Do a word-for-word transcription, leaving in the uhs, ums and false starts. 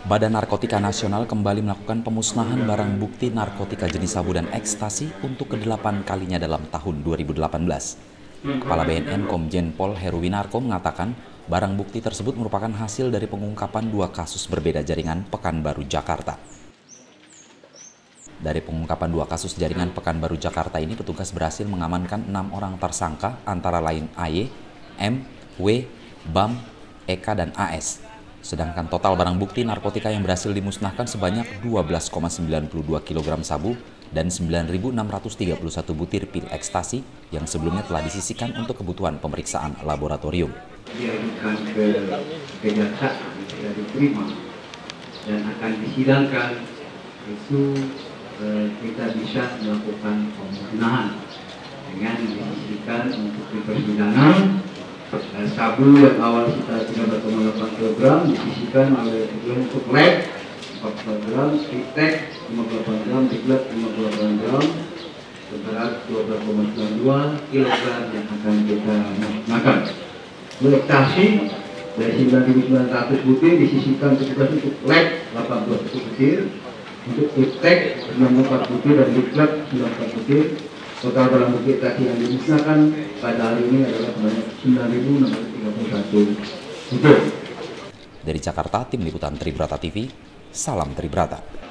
Badan Narkotika Nasional kembali melakukan pemusnahan barang bukti narkotika jenis sabu dan ekstasi untuk kedelapan kalinya dalam tahun dua ribu delapan belas. Kepala B N N Komjen Pol Heruwinarko mengatakan barang bukti tersebut merupakan hasil dari pengungkapan dua kasus berbeda jaringan Pekanbaru, Jakarta. Dari pengungkapan dua kasus jaringan Pekanbaru, Jakarta ini, petugas berhasil mengamankan enam orang tersangka antara lain A Y, M, W, B A M, E K, dan A S. Sedangkan total barang bukti narkotika yang berhasil dimusnahkan sebanyak dua belas koma sembilan dua kilogram sabu dan sembilan ribu enam ratus tiga puluh satu butir pil ekstasi yang sebelumnya telah disisihkan untuk kebutuhan pemeriksaan laboratorium. Diajukan ke kejaksaan, tidak diterima dan akan disidangkan, itu eh, kita bisa melakukan pemusnahan dengan disisihkan untuk di persidangan. Dan sabu yang awal kita tiga belas koma delapan kilogram disisihkan oleh untuk lab empat puluh gram, tek lima puluh delapan gram, diklat lima puluh delapan gram, seberat dua belas koma sembilan dua kilogram yang akan kita musnahkan. Untuk ekstasi dari sembilan ribu sembilan ratus butir disisihkan petugas untuk lab delapan belas butir, untuk tek sembilan puluh empat butir dan diklat sembilan puluh empat butir. Total barang bukti ekstasi yang dimusnahkan pada hari ini adalah sebanyak sembilan ribu enam ratus tiga puluh satu butir. Dari Jakarta, Tim Liputan Tribrata T V, salam Tribrata.